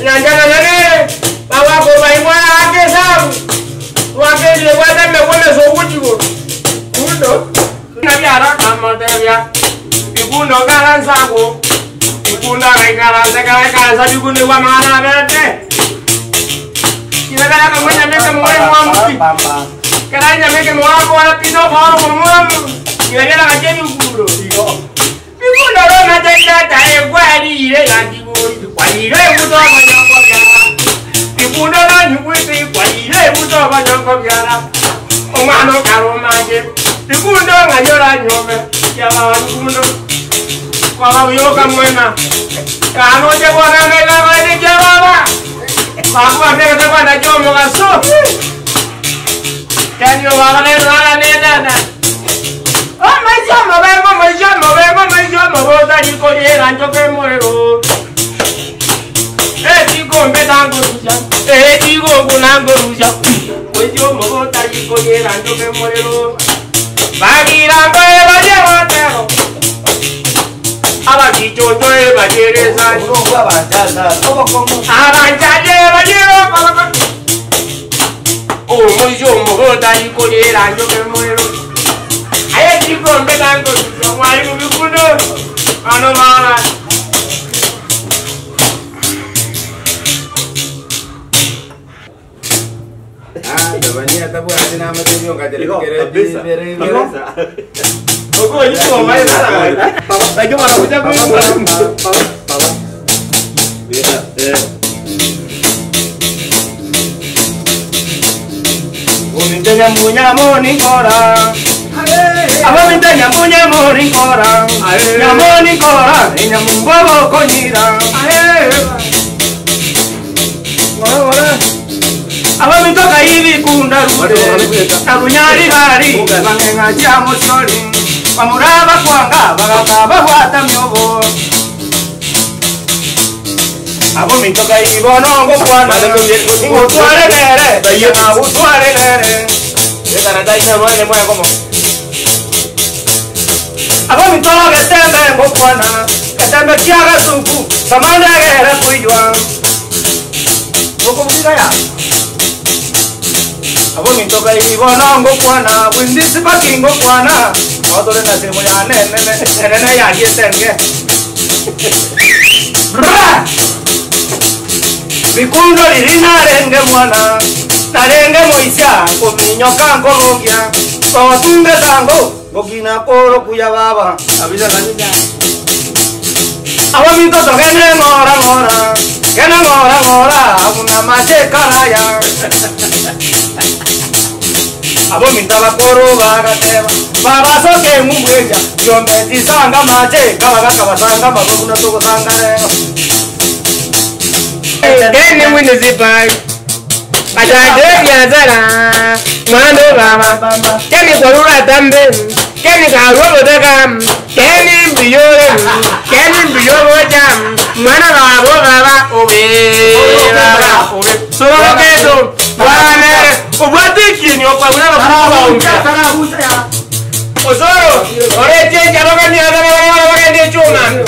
Nyanja nene. Bawa ko bai mo ake sabu. Wake le wata me wole so wujigo. Kundo. Na biara kama tebia. Ikundo karan sago. Ikunda karan sa bigune wa mana bete. Kina kala kama nyameke mwe mwamuki. Kala nyameke mwako wala pino kwa mwamu. Kila kala kajeni ukundo. Ikundo rona teta egwari ile yakiburi. Kwalire buto banyoko byara. Ikundo na nyukwiti kwalire buto banyoko byara. Omano karomanje. Ikundo nganyora nyome. Yaba ikundo. Kwa yoka mwena. Kano je bwana mega bani jababa. Kwa mega bwana jomo gaso. Kanyo wale wala nenda. Oh maisha boda di ko ye rancho ke morero. Digo mbedango ruja. Digo gunango ruja. Ojo boda di ko ye rancho ke morero. Bagirango e bayeotero. Aba kichocho e bayereza. Abanjaje bayero kala. Oh mojo boda di ko ye rancho ke morero. Aye digo mbedango ruja. Wai mubikundo. Ano mala. Dabania tabu asina matunyo kadere kere Ogo itu mai nara. Lagi mana punya gue. Minta nyamu ni orang. Aba minta nyamu ni orang. Nyamu ni orang. Nyamu bawa konyira. Aba mintoka hivi kunda rude. Tabunyari bari. Mangenga jamo sori. Pamuraba kwanga. Bagakaba wata myobo. Abo mintoka hivi bonongo kwana. Utuare nere. Bayema utuare nere. Esta nata ina mwane mwana como. Abo mintoka ketembe ngokwana. Ketembe kiaga suku. Samanda gere kuijwa. Boko mukika ya. Abo mintoka hivi bonongo kwana. Windisi pakingo kwana. Otore na semo ya nene ya yesenge. Bra! Bikundo lirina renge mwana. Narenge moisha kominyo kanko logia. Totunge tango gokina poro kuya baba. Abisa kanyunya. Abo mintoka kene ngora. Kene ngora. Abuna mache kalaya. Abo mintala poro bagateba. Baba soke mumweja. Yombe tisanga mache. Kabasanga babuna toko sanga reno. Kene wini zipai. Ajade ya zara. Mando baba. Kene korura tambe. Kene karobo degam. Kene mbiyore. Kene mbiyore jam. Mana baba. Obe. Solo keso. Wane. Obwatiki ni opaguna kwa unga. Osoro. Ore je jaloga ni adara ni chuma.